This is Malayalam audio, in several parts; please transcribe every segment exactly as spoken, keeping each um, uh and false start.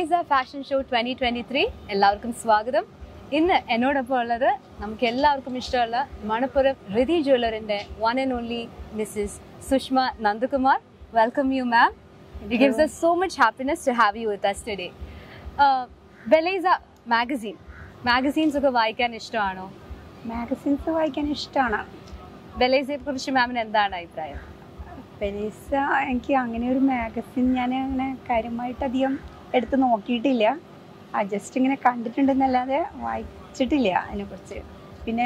Belleza Fashion Show twenty twenty-three. എല്ലാവർക്കും സ്വാഗതം. ഇന്ന് എന്നോടൊപ്പം ഉള്ളത് നമുക്ക് എല്ലാവർക്കും ഇഷ്ടമുള്ള Manappuram Riti ജ്വല്ലറിന്റെ one and only Missus Sushama Nandakumar. Welcome you, ma'am. It gives us so much happiness to have you with us today. Uh, Belleza magazine. Magazines ഒക്കെ വായിക്കാൻ ഇഷ്ടമാണോ? മാഗസിൻസ് വായിക്കാൻ ഇഷ്ടമാണ്. ബെലേസയെ കുറിച്ച് മാമിന് എന്താണ് അഭിപ്രായം? ബെലേസ എനിക്ക് അങ്ങനെ ഒരു മാഗസിൻ ഞാൻ അങ്ങനെ കാര്യമായിട്ട് അധികം എടുത്ത് നോക്കിയിട്ടില്ല. ജസ്റ്റ് ഇങ്ങനെ കണ്ടിട്ടുണ്ടെന്നല്ലാതെ വായിച്ചിട്ടില്ല അതിനെക്കുറിച്ച്. പിന്നെ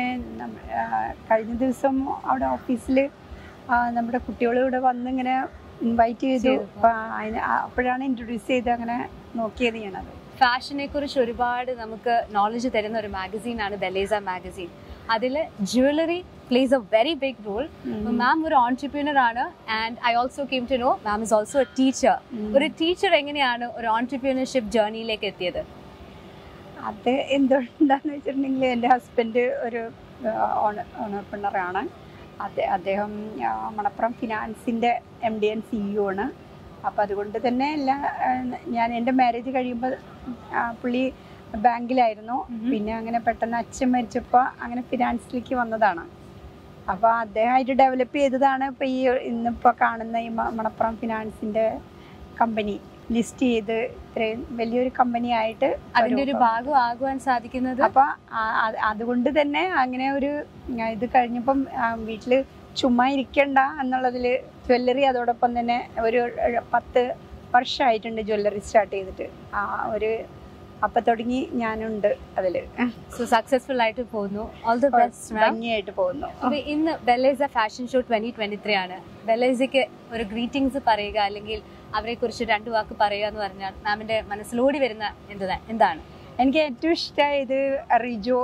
കഴിഞ്ഞ ദിവസം അവിടെ ഓഫീസിൽ നമ്മുടെ കുട്ടികളിവിടെ വന്ന് ഇങ്ങനെ ഇൻവൈറ്റ് ചെയ്തു. അതിന് അപ്പോഴാണ് ഇൻട്രൊഡ്യൂസ് ചെയ്ത് അങ്ങനെ നോക്കിയത് ഞാനത്. ഫാഷനെ കുറിച്ച് ഒരുപാട് നമുക്ക് നോളജ് തരുന്ന ഒരു മാഗസീനാണ് ബെലേസ മാഗസീൻ. അതിൽ jewellery plays a very big role. Ma'am ഒരു ഓൺട്രപ്രീനർ ആണ് and I also came to know ma'am is also a teacher. ഒരു ടീച്ചർ എങ്ങനെയാണ് ഒരു ഓൺട്രപ്രീനർഷിപ്പ് ജേർണിയിലേക്ക് എത്തിയത്? അത് എന്തുകൊണ്ടാന്ന് വെച്ചിട്ടുണ്ടെങ്കിൽ എൻ്റെ ഹസ്ബൻഡ് ഒരു ഓണർപ്രണറാണ്. അതെ, അദ്ദേഹം മണപ്പുറം ഫിനാൻസിൻ്റെ എം ഡി ആൻഡ് സിഇഒ ആണ്. അപ്പം അതുകൊണ്ട് തന്നെ എല്ലാ ഞാൻ എൻ്റെ മാരേജ് കഴിയുമ്പോൾ പുള്ളി ബാങ്കിലായിരുന്നു. പിന്നെ അങ്ങനെ പെട്ടെന്ന് അച്ഛൻ മരിച്ചപ്പോൾ അങ്ങനെ ഫിനാൻസിലേക്ക് വന്നതാണ്. അപ്പോൾ അദ്ദേഹമായിട്ട് ഡെവലപ്പ് ചെയ്തതാണ് ഇപ്പോൾ ഈ ഇന്നിപ്പോൾ കാണുന്ന ഈ മണപ്പുറം ഫിനാൻസിൻ്റെ കമ്പനി ലിസ്റ്റ് ചെയ്ത് ഇത്രയും വലിയൊരു കമ്പനി ആയിട്ട് അതിൻ്റെ ഒരു ഭാഗം ആകുവാൻ സാധിക്കുന്നത്. അപ്പോൾ അതുകൊണ്ട് തന്നെ അങ്ങനെ ഒരു ഇത് കഴിഞ്ഞപ്പം വീട്ടിൽ ചുമ്മാ ഇരിക്കണ്ട എന്നുള്ളതിൽ ജ്വല്ലറി അതോടൊപ്പം തന്നെ ഒരു പത്ത് വർഷമായിട്ടുണ്ട് ജ്വല്ലറി സ്റ്റാർട്ട് ചെയ്തിട്ട്. ആ ഒരു അപ്പം തുടങ്ങി ഞാനുണ്ട് അതിൽ. സോ സക്സസ്ഫുൾ ആയിട്ട് പോകുന്നു. All the best. ഭംഗിയായിട്ട് പോകുന്നു. അപ്പോൾ ഇന്ന് Belleza fashion show twenty twenty three ആണ്. ബെലേസയ്ക്ക് ഒരു ഗ്രീറ്റിംഗ്സ് പറയുക അല്ലെങ്കിൽ അവരെ കുറിച്ച് രണ്ടു വാക്ക് പറയുക എന്ന് പറഞ്ഞാൽ മാമിന്റെ മനസ്സിലോടി വരുന്ന എന്താ എന്താണ്? എനിക്ക് ഏറ്റവും ഇഷ്ടമായത് റിജോ,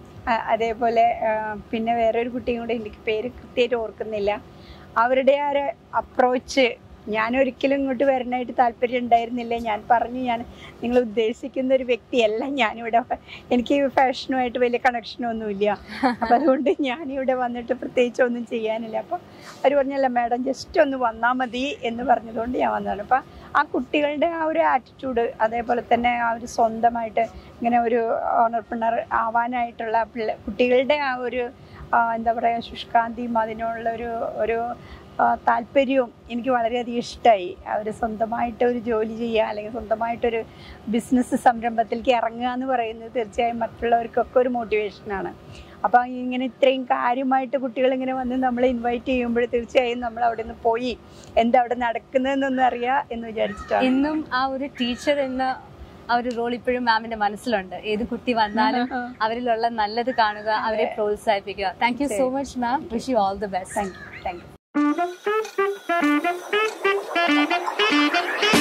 അതേപോലെ പിന്നെ വേറൊരു കുട്ടിയും കൂടെ എനിക്ക് പേര് കൃത്യമായിട്ട് ഓർക്കുന്നില്ല. അവരുടെ ആ ഒരു അപ്രോച്ച് ഞാനൊരിക്കലും ഇങ്ങോട്ട് വരാനായിട്ട് താല്പര്യം ഉണ്ടായിരുന്നില്ല. ഞാൻ പറഞ്ഞു, ഞാൻ നിങ്ങൾ ഉദ്ദേശിക്കുന്ന ഒരു വ്യക്തിയല്ല ഞാനിവിടെ, എനിക്ക് ഫാഷനുമായിട്ട് വലിയ കണക്ഷനൊന്നുമില്ല. അപ്പം അതുകൊണ്ട് ഞാനിവിടെ വന്നിട്ട് പ്രത്യേകിച്ച് ഒന്നും ചെയ്യാനില്ല. അപ്പം അവർ പറഞ്ഞല്ല മാഡം ജസ്റ്റ് ഒന്ന് വന്നാൽ മതി എന്ന് പറഞ്ഞതുകൊണ്ട് ഞാൻ വന്നതാണ്. അപ്പം ആ കുട്ടികളുടെ ആ ഒരു ആറ്റിറ്റ്യൂഡ്, അതേപോലെ തന്നെ ആ ഒരു സ്വന്തമായിട്ട് ഇങ്ങനെ ഒരു ഓണർപ്രണർ ആവാനായിട്ടുള്ള പിള്ളേ കുട്ടികളുടെ ആ ഒരു എന്താ പറയുക ശുഷ്കാന്തിയും അതിനുള്ളൊരു ഒരു താല്പര്യവും എനിക്ക് വളരെയധികം ഇഷ്ടമായി. അവർ സ്വന്തമായിട്ട് ഒരു ജോലി ചെയ്യുക അല്ലെങ്കിൽ സ്വന്തമായിട്ടൊരു ബിസിനസ് സംരംഭത്തിലേക്ക് ഇറങ്ങുക എന്ന് പറയുന്നത് തീർച്ചയായും മറ്റുള്ളവർക്കൊക്കെ ഒരു മോട്ടിവേഷനാണ്. അപ്പോൾ ഇങ്ങനെ ഇത്രയും കാര്യമായിട്ട് കുട്ടികളിങ്ങനെ വന്ന് നമ്മൾ ഇൻവൈറ്റ് ചെയ്യുമ്പോൾ തീർച്ചയായും നമ്മൾ അവിടെ നിന്ന് പോയി എന്താ അവിടെ നടക്കുന്നതെന്നൊന്നും അറിയാം എന്ന് വിചാരിച്ചിട്ടാണ്. ഇന്നും ആ ഒരു ടീച്ചർ എന്ന ആ ഒരു റോൾ ഇപ്പോഴും മാമിന്റെ മനസ്സിലുണ്ട്. ഏത് കുട്ടി വന്നാലും അവരിലുള്ള നല്ലത് കാണുക, അവരെ പ്രോത്സാഹിപ്പിക്കുക. Thank you so much ma'am. Wish you all the best. Thank you thank U